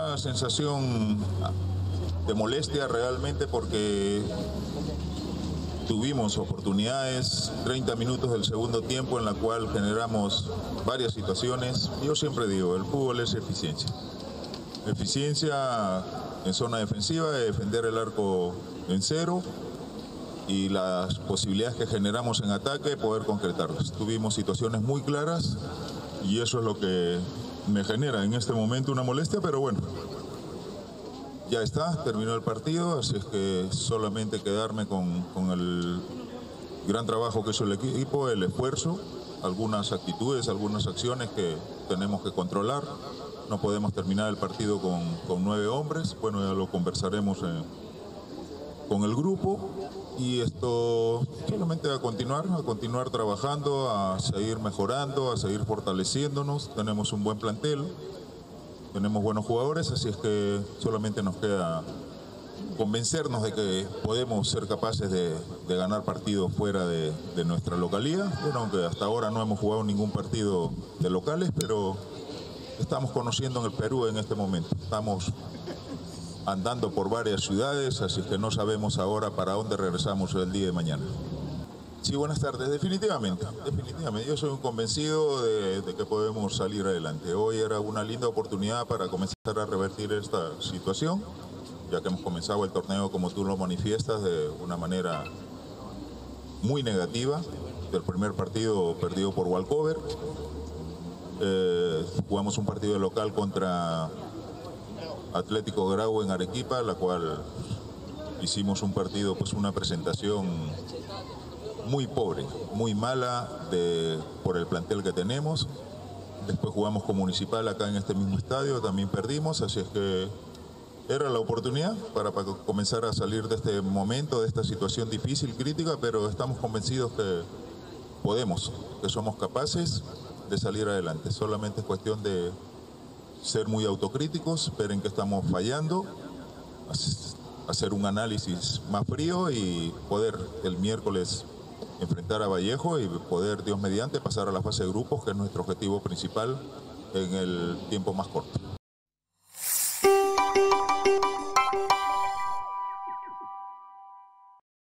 una sensación de molestia realmente porque tuvimos oportunidades, 30 minutos del segundo tiempo en la cual generamos varias situaciones. Yo siempre digo, el fútbol es eficiencia. Eficiencia en zona defensiva, de defender el arco en cero y las posibilidades que generamos en ataque, poder concretarlas. Tuvimos situaciones muy claras y eso es lo que me genera en este momento una molestia, pero bueno, ya está, terminó el partido, así es que solamente quedarme con el gran trabajo que hizo el equipo, el esfuerzo, algunas actitudes, algunas acciones que tenemos que controlar. No podemos terminar el partido con 9 hombres, bueno, ya lo conversaremos con el grupo y esto solamente a continuar trabajando, a seguir mejorando, a seguir fortaleciéndonos. Tenemos un buen plantel. Tenemos buenos jugadores, así es que solamente nos queda convencernos de que podemos ser capaces de ganar partidos fuera de nuestra localía. Bueno, aunque hasta ahora no hemos jugado ningún partido de locales, pero estamos conociendo en el Perú en este momento. Estamos andando por varias ciudades, así que no sabemos ahora para dónde regresamos el día de mañana. Sí, buenas tardes. Definitivamente. Yo soy un convencido de que podemos salir adelante. Hoy era una linda oportunidad para comenzar a revertir esta situación, ya que hemos comenzado el torneo, como tú lo manifiestas, de una manera muy negativa. El primer partido perdido por Walcover. Jugamos un partido de local contra Atlético Grau en Arequipa, la cual hicimos un partido, pues una presentación muy pobre, muy mala por el plantel que tenemos. Después jugamos con Municipal acá en este mismo estadio, también perdimos, así es que era la oportunidad para comenzar a salir de este momento, de esta situación difícil, crítica, pero estamos convencidos que podemos, que somos capaces de salir adelante. Solamente es cuestión de ser muy autocríticos, ver en qué estamos fallando, hacer un análisis más frío y poder el miércoles enfrentar a Vallejo y poder, Dios mediante, pasar a la fase de grupos, que es nuestro objetivo principal en el tiempo más corto.